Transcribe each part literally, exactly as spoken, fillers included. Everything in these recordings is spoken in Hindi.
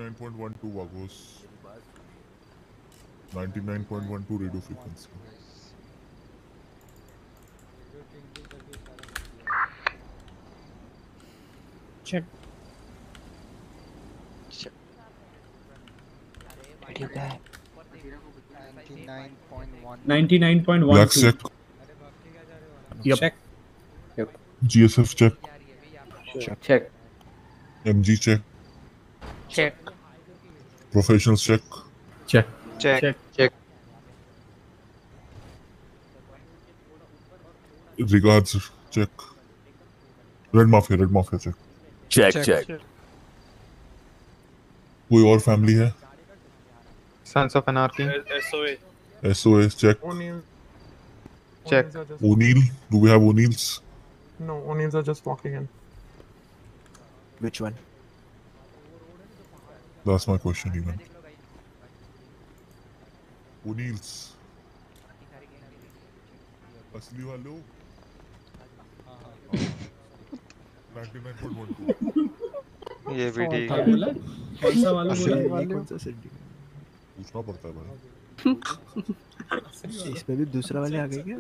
Nine point one two Vagos, ninety nine point one two radio frequency. Check ठीक है। Ninety nine point one black two. Check, check GSF check, check MG check, check professionals check, check check check check regards check, red mafia red mafia check. Check check कोई और फैमिली है? Sons of Anarchy. एसओएस चेक, Check. O'Neill, do we have O'Neills? No, O'Neills are just walking in. Which one? That's my question even. O'Neills असली वालों ninety nine point one two. ये भी ठीक क्या है। बोला? कौन सा वाला बोला? कौन सा सिटी? पूछना पड़ता है भाई। इसमें भी दूसरा वाले आ गए क्या?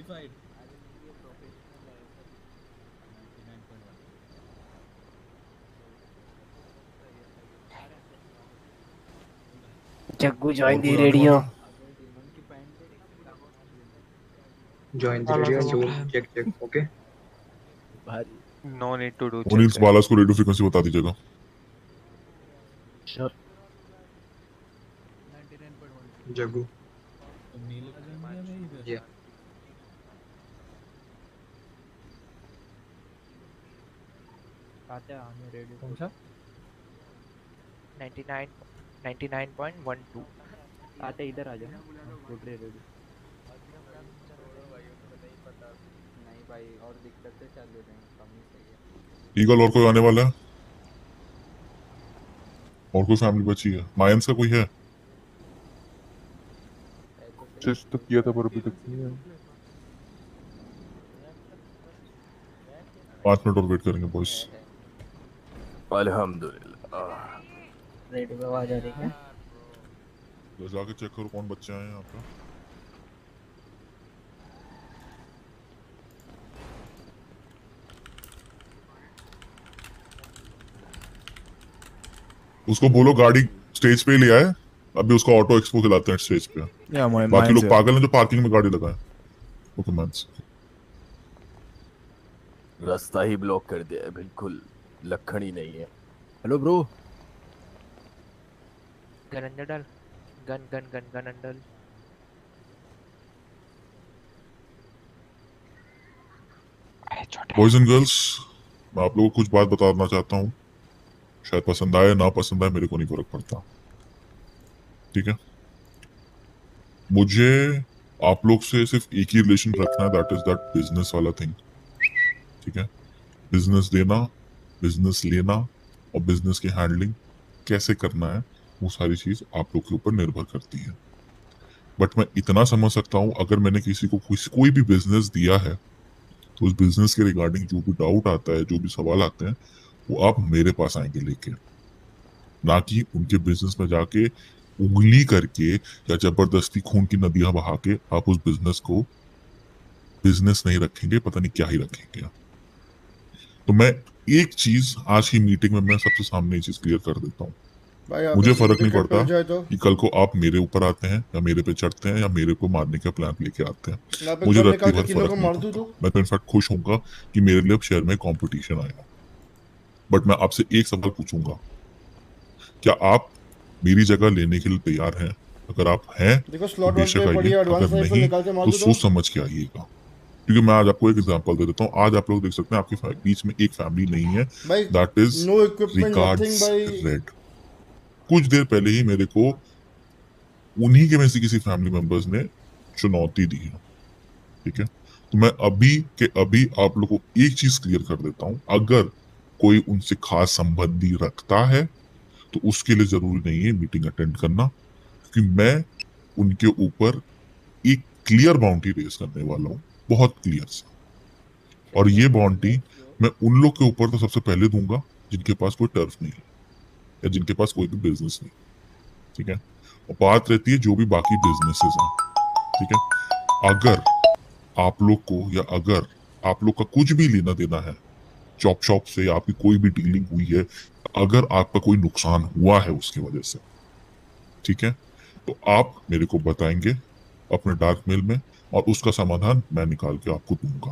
जग्गू join और the कोई आने radio. वाला? Join the radio and do check check. Okay. No need to do ओनील्स check. बालास को रेडियो फ्रीक्वेंसी बता दीजिएगा। Jagu. Yeah. कौन सा? Ninety nine ninety nine point one two. आते इधर आ जाओ। गुड रे रेडी। नहीं भाई और दिक्कतें चल रही हैं, कमी सही है। ईगल और कोई आने वाला है? और कोई फैमिली बची है? मायंस का कोई है? चेस्ट तो किया था पर अभी तक नहीं है। पाँच मिनट और वेट करेंगे बॉयस। अल्हम्दुलिल्लाह। रेडियो में आवाज आ रही है। तो जाके चेक करो कौन बच्चे आए हैं यहाँ पे। उसको बोलो गाड़ी स्टेज पे ले आए, अभी उसको ऑटो एक्सपो खिलाते हैं स्टेज पे। या my बाकी लोग mind's पागल हैं जो पार्किंग में गाड़ी लगाए। ओके मैंस रास्ता ही ब्लॉक कर दिया है, बिल्कुल लखन ही नहीं है। Hello bro. गन अंदर डाल। गन गन गन गन अंदर। बॉयज एंड गर्ल्स, मैं आप लोगों को कुछ बात बताना चाहता हूँ। शायद पसंद आए ना पसंद आए मेरे को नहीं फर्क पड़ता, ठीक है। मुझे आप लोग से सिर्फ एक ही रिलेशन रखना है, दैट इज दैट बिजनेस वाला थिंग, ठीक है। बिजनेस देना, बिजनेस लेना और बिजनेस की हैंडलिंग कैसे करना है, वो सारी चीज आप लोग के ऊपर निर्भर करती है। बट मैं इतना समझ सकता हूँ, अगर मैंने किसी को किसी कोई भी बिजनेस दिया है तो उस बिजनेस के रिगार्डिंग जो भी डाउट आता है, जो भी सवाल आते हैं, वो आप मेरे पास आएंगे लेके, ना कि उनके बिजनेस में जाके उंगली करके या जबरदस्ती खून की नदियां बहा के आप उस बिजनेस को बिजनेस नहीं रखेंगे, पता नहीं क्या ही रखेंगे। तो मैं एक चीज आज की मीटिंग में मैं सबसे सामने ये चीज क्लियर कर देता हूँ, मुझे फर्क नहीं पड़ता तो। कि कल को आप मेरे ऊपर आते हैं या मेरे पे चढ़ते हैं या मेरे को मारने का प्लान लेके आते हैं, मुझे रत्ती भर फर्क नहीं पड़ता। मैं तो इनफैक्ट खुश होऊंगा कि मेरे लिए अब शहर में कंपटीशन आएगा। बट मैं आपसे एक सवाल पूछूंगा, क्या आप मेरी जगह लेने के लिए तैयार हैं? अगर आप हैं तो बेशक आइए, अगर नहीं तो सोच समझ के आइएगा। क्योंकि मैं आज आपको एक एग्जांपल दे देता हूँ। आज आप लोग देख सकते हैं आपके बीच में एक फैमिली नहीं है, दैट इज रिगार्ड्स रेड। कुछ देर पहले ही मेरे को उन्हीं के में से किसी फैमिली मेंबर्स ने चुनौती दी है, ठीक है। तो मैं अभी के अभी आप लोगों को एक चीज क्लियर कर देता हूँ, अगर कोई उनसे खास संबंधी रखता है तो उसके लिए जरूरी नहीं है मीटिंग अटेंड करना, क्योंकि मैं उनके ऊपर एक क्लियर बाउंड्री रेज करने वाला हूँ, बहुत क्लियर सा। और ये बाउंड्री मैं उन लोग के ऊपर तो सबसे पहले दूंगा जिनके पास कोई टर्फ नहीं है। या जिनके पास कोई भी बिजनेस नहीं, ठीक है। और बात रहती है जो भी बाकी बिजनेसेस हैं, ठीक है। अगर आप लोग को या अगर आप लोग का कुछ भी लेना देना है चॉप शॉप से, आपकी कोई भी डीलिंग हुई है, अगर आपका कोई नुकसान हुआ है उसकी वजह से, ठीक है, तो आप मेरे को बताएंगे अपने डार्क मेल में और उसका समाधान मैं निकाल के आपको दूंगा।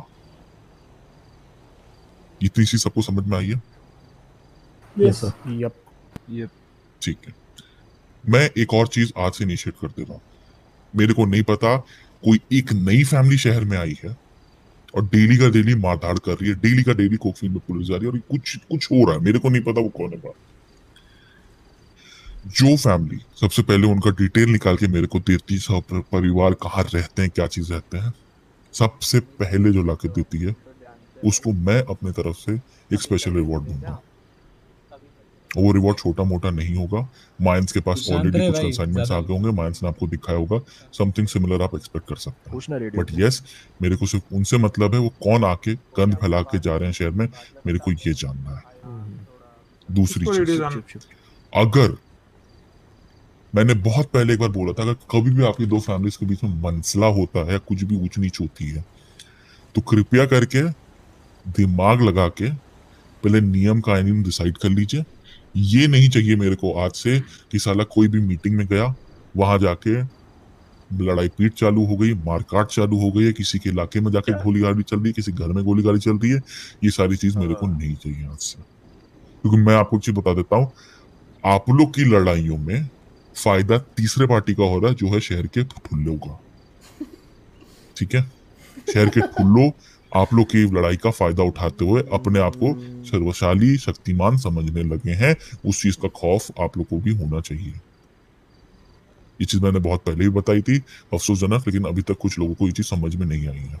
इतनी सी सबको समझ में आई है? Yes sir. यप यप ठीक है। मैं एक और चीज आज से इनिशिएट कर दे रहा हूँ। मेरे को नहीं पता कोई एक नई फैमिली शहर में आई है और डेली का डेली मारधाड़ कर रही है, डेली का डेली कोकफील्ड में पुलिस जा रही है और कुछ कुछ हो रहा है, मेरे को नहीं पता वो कौन है। जो फैमिली सबसे पहले उनका डिटेल निकाल के मेरे को देती, सब परिवार कहाँ रहते हैं, क्या चीज रहते हैं, सबसे पहले जो लाके देती है उसको मैं अपने तरफ से एक स्पेशल रिवॉर्ड दूंगा। वो रिवॉर्ड छोटा मोटा नहीं होगा। माइंस के पास ऑलरेडी कुछ असाइनमेंट्स आ गए होंगे, माइंस ने आपको दिखाया होगा, समथिंग सिमिलर आप एक्सपेक्ट कर सकते हैं। बट यस, मेरे को सिर्फ उनसे मतलब है वो कौन आके गंद फैला के जा रहे हैं शहर में, मेरे को ये जानना है। दूसरी चीज, अगर मैंने बहुत पहले एक बार बोला था, अगर कभी भी आपकी दो फैमिलीज के बीच में मसला होता है, कुछ भी ऊंच नीच होती है, तो कृपया करके दिमाग लगा के पहले नियम कानून डिसाइड कर लीजिए। ये नहीं चाहिए मेरे को आज से कि साला कोई भी मीटिंग में गया, वहां जाके लड़ाई पीट चालू हो गई, मारकाट चालू हो गई है, किसी के इलाके में जाके गोलीबारी चल रही है, किसी घर में गोलीबारी चल रही है। ये सारी चीज मेरे को नहीं चाहिए आज से, क्योंकि मैं आपको चीज बता देता हूँ, आप लोग की लड़ाइयों में फायदा तीसरे पार्टी का हो रहा है, जो है शहर के ठुल्लों का। ठीक है, शहर के ठुल्लो आप लोग की लड़ाई का फायदा उठाते हुए अपने आप को सर्वशाली शक्तिमान समझने लगे हैं। उस चीज का खौफ आप लोग को भी होना चाहिए। ये चीज मैंने बहुत पहले भी बताई थी, अफसोसजनक, लेकिन अभी तक कुछ लोगों को ये चीज समझ में नहीं आई है।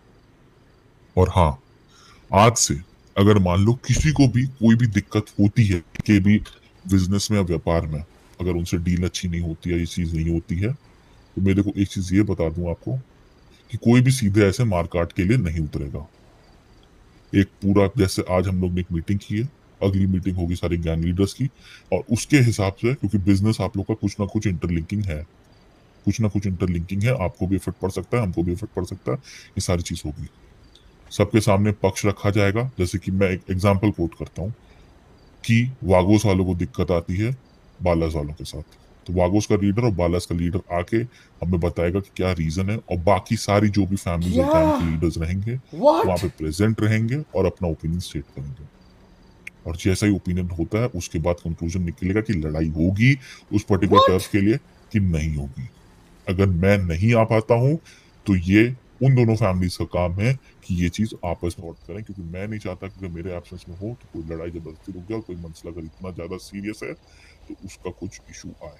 और हाँ, आज से अगर मान लो किसी को भी कोई भी दिक्कत होती है कि भी बिजनेस में या व्यापार में, अगर उनसे डील अच्छी नहीं होती है, ये चीज नहीं होती है, तो मेरे को एक चीज ये बता दूं आपको कि कोई भी सीधे ऐसे मारकाट के लिए नहीं उतरेगा। एक पूरा, जैसे आज हम लोग ने एक मीटिंग की है, अगली मीटिंग होगी सारे गैंग लीडर्स की, और उसके हिसाब से, क्योंकि बिजनेस आप लोग का कुछ ना कुछ इंटरलिंकिंग है, कुछ ना कुछ इंटरलिंकिंग है, आपको भी इफेक्ट पड़ सकता है, हमको भी इफेक्ट पड़ सकता है, ये सारी चीज होगी। सबके सामने पक्ष रखा जाएगा। जैसे कि मैं एक एग्जाम्पल कोट करता हूँ कि वागोस वालों को दिक्कत आती है बालास वालों के साथ, तो वागोस का लीडर और बालास का लीडर आके हमें बताएगा कि क्या रीजन है, और बाकी सारी जो भी फैमिली और गैंग के लीडर्स रहेंगे वहां पे प्रेजेंट रहेंगे और अपना ओपिनियन स्टेट करेंगे। और जैसा ही ओपिनियन होता है उसके बाद कंक्लूजन निकलेगा कि लड़ाई होगी उस पर्टिकुलर टर्फ के लिए कि नहीं होगी। अगर मैं नहीं आ पाता हूँ तो ये उन दोनों फैमिलीज का काम है कि ये चीज आपस में वर्क करें, क्योंकि मैं नहीं चाहता कि मेरे एब्सेंस में हो तो कोई लड़ाई जबरदस्ती रुक जाए, कोई मसला अगर इतना ज्यादा सीरियस है तो उसका कुछ इशू आए।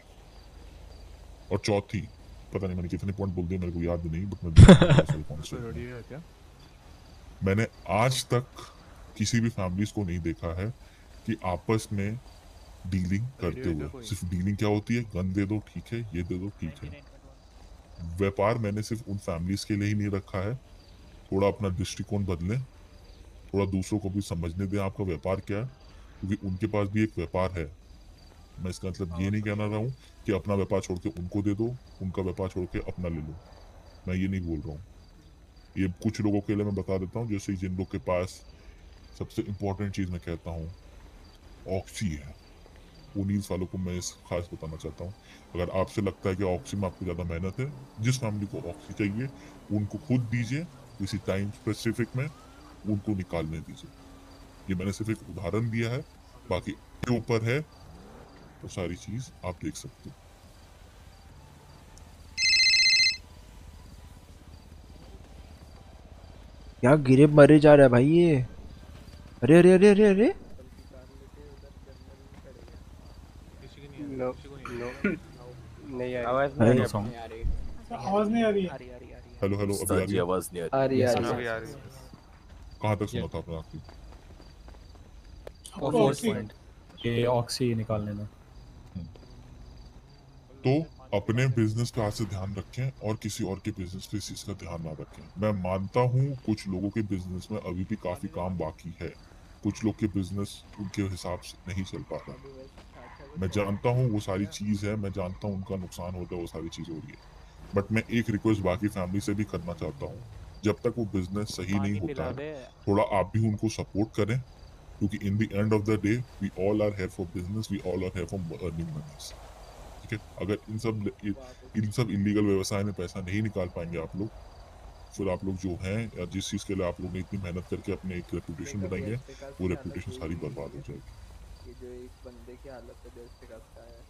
और चौथी, पता नहीं मैंने कितने पॉइंट बोल दिए, मेरे को याद नहीं, बट मैं मैंने आज तक किसी भी फैमिलीज को नहीं देखा है कि आपस में डीलिंग करते हुए, सिर्फ डीलिंग क्या होती है, गन दे दो ठीक है, ये दे दो ठीक है। व्यापार मैंने सिर्फ उन फैमिलीज के लिए ही नहीं रखा है। थोड़ा अपना दृष्टिकोण बदलें, थोड़ा दूसरों को भी समझने दें आपका व्यापार क्या है, क्योंकि उनके पास भी एक व्यापार है। मैं इसका मतलब ये नहीं कहना रहा हूँ कि अपना व्यापार छोड़ के उनको दे दो, उनका व्यापार छोड़ के अपना ले लो, मैं ये नहीं बोल रहा हूँ। ये कुछ लोगों के लिए मैं बता देता हूँ, जैसे जिन लोग के पास सबसे इम्पोर्टेंट चीज मैं कहता हूँ ऑक्सी है, ओनील्स वालों को मैं इस खास बताना चाहता हूँ। अगर आपसे लगता है कि ऑक्सी में आपको ज्यादा मेहनत है, जिस फैमिली को ऑक्सी चाहिए उनको खुद दीजिए, किसी टाइम स्पेसिफिक में उनको निकालने दीजिए। ये मैंने सिर्फ एक उदाहरण दिया है, बाकी के ऊपर है तो सारी चीज आप देख सकते हो। क्या गिरे मरे जा रहा है भाई ये, अरे अरे अरे अरे अरे नहीं आवाज नहीं आ रही, आवाज नहीं आ रही, हेलो हेलो, अभी आ रही आवाज नहीं आ रही, आ रही, आ रही। कहाँ तक सुना था आपने आखिरी? फोर्थ पॉइंट ये ऑक्सी निकालने में। तो अपने बिजनेस पे आज से ध्यान रखें और किसी और के बिजनेस पे इस चीज का ध्यान ना रखें। मैं मानता हूँ कुछ लोगों के बिजनेस में अभी भी काफी काम बाकी है, कुछ लोग के बिजनेस उनके हिसाब से नहीं चल पाता, मैं जानता हूँ वो सारी चीज़ है, मैं जानता हूँ उनका नुकसान होता है, वो सारी चीज़ हो रही है, बट मैं एक रिक्वेस्ट बाकी फैमिली से भी करना चाहता हूँ, जब तक वो बिजनेस सही नहीं होता है थोड़ा आप भी उनको सपोर्ट करें, क्योंकि in the end of the day we all are here for business, we all are here for earning moneys. ठीक है, अगर इन सब इन सब इलीगल व्यवसाय में पैसा नहीं निकाल पाएंगे आप लोग, फिर आप लोग जो हैं या जिस चीज़ के लिए आप लोग ने इतनी मेहनत करके अपने एक रेपुटेशन बनाएंगे, वो रेपुटेशन सारी बर्बाद हो जाएगी। ये जो एक बंदे की हालत है जैसे करता है।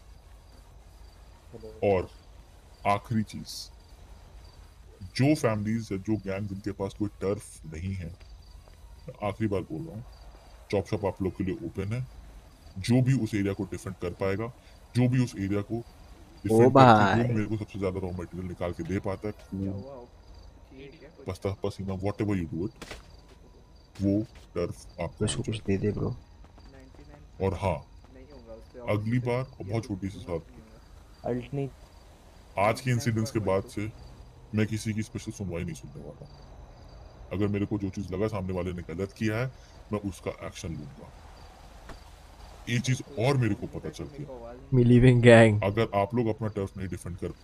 और आखिरी चीज, जो फैमिलीज या जो गैंग जिनके पास कोई टर्फ नहीं है, आखिरी बार बोल रहा हूँ, चॉप शॉप आप लोग के लिए ओपन है। जो भी उस एरिया को डिफेंड कर पाएगा, जो भी उस एरिया को डिफेंड करके जो मेरे को सबसे ज्यादा रॉ मटेरियल निकाल के दे पाता है, खून पस्ता पसीना whatever you do it, वो टर्फ आपको कुछ दे दे ब्रो। और हाँ, अगली बार और बहुत छोटी सी बात, अल्ट नहीं, आज के इंसिडेंट्स के बाद से मैं किसी की स्पेशल सुनवाई नहीं सुनने वाला। अगर मेरे को जो चीज लगा सामने वाले ने गलत किया है, मैं उसका एक्शन लूंगा। ये चीज और मेरे को पता चल गया, मी लिविंग गैंग, अगर आप लोग अपना टर्फ नहीं डिफेंड कर।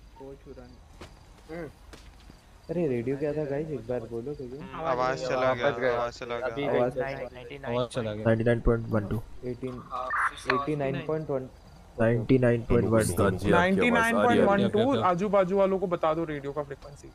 अरे रेडियो क्या था गाइस, एक बार बोलो तो। आवाज चला गया, आवाज चला गया, आवाज चला गया। Ninety nine point one two, eighty nine point one, ninety nine point one two, ninety nine point one two. आजू बाजू वालों को बता दो रेडियो का फ्रीक्वेंसी।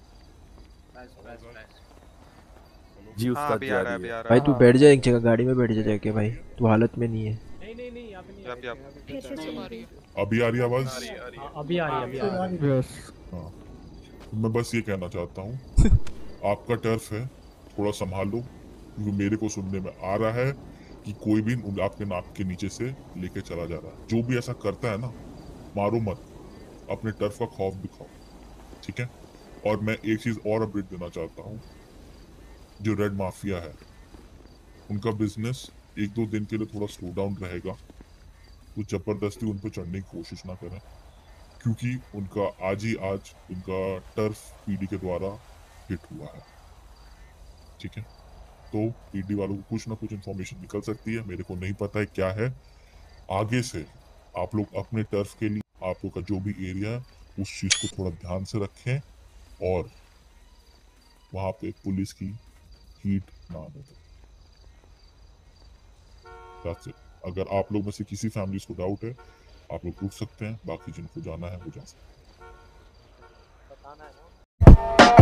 जी उसका जी आ रहा है भाई तू बैठ जा एक जगह, गाड़ी में बैठ जा जाके भाई, तू हालत में नहीं है। नहीं नहीं नहीं यहाँ पे नहीं, अभी अभी अभी आ रही है आवाज? अभी आ रही है, अभी आ रही है। हाँ, मैं बस ये कहना चाहता हूँ, आपका टर्फ है, थोड़ा संभालो, क्योंकि मेरे को सुनने में आ रहा है कि कोई भी आपके नाक के नीचे से लेके चला जा रहा है। जो भी ऐसा करता है ना, मारो मत, अपने टर्फ का खौफ दिखाओ, ठीक है? और मैं एक चीज और अपडेट देना चाहता हूँ, जो रेड माफिया है उनका बिजनेस एक दो दिन के लिए थोड़ा स्लो डाउन रहेगा, तो जबरदस्ती उन पर चढ़ने की कोशिश ना करें, क्योंकि उनका आज ही आज उनका टर्फ पीडी के द्वारा हिट हुआ है। ठीक है, तो पीडी वालों को कुछ ना कुछ इन्फॉर्मेशन निकल सकती है, मेरे को नहीं पता है क्या है। आगे से आप लोग अपने टर्फ के लिए आप लोग का जो भी एरिया है उस चीज को थोड़ा ध्यान से रखें, और वहां पे पुलिस की हीट ना आने दें। That's it. अगर आप लोग में से किसी फैमिलीज को डाउट है, आप लोग पूछ सकते हैं, बाकी जिनको जाना है वो जा सकते हैं।